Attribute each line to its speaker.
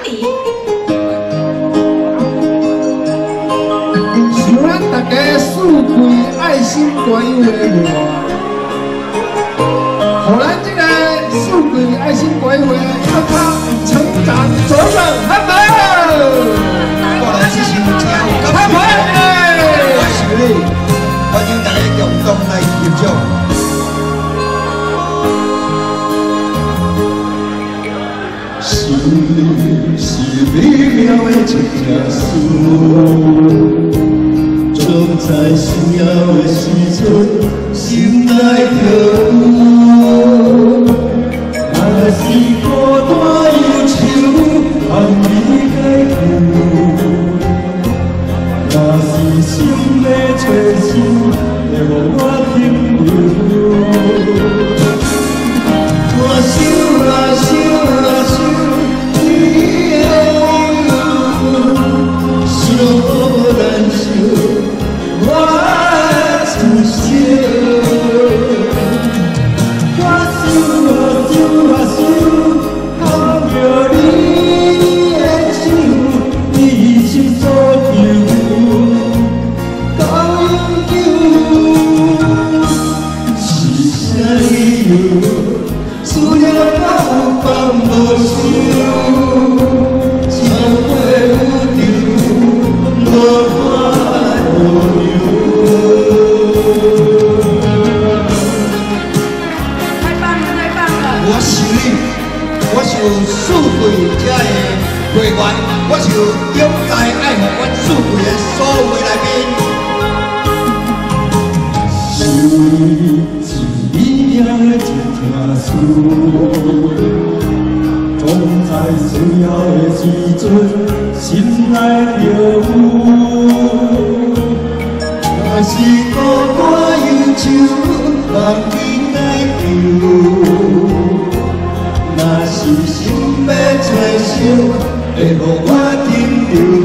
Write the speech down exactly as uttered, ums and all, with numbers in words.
Speaker 1: 里。
Speaker 2: 想咱大家四季爱心关怀我，互咱这个四季爱心关怀咔咔成长茁壮，好不好？
Speaker 3: 我来是想请有感觉，我是你，欢迎大家共同来合作。 是你是美妙的一件事，总在需要的时阵，心内跳舞。若是孤单忧愁，通你解救；若是心要找心，会互我停留。我想啊想啊想。 难受，我自伤。我想啊想啊想，看着你的手，你心所求，到永久。是啥理由？思念我放无收，超过有着。
Speaker 1: 太棒了，太棒了！
Speaker 3: 我是你，我是四季遮的会员，我是永在爱护阮四季的所有来宾。是是美妙的一件事，总在需要的时阵，心内跳舞。 若是孤单忧愁，人伊来救；若是心要找伤，会互我停留。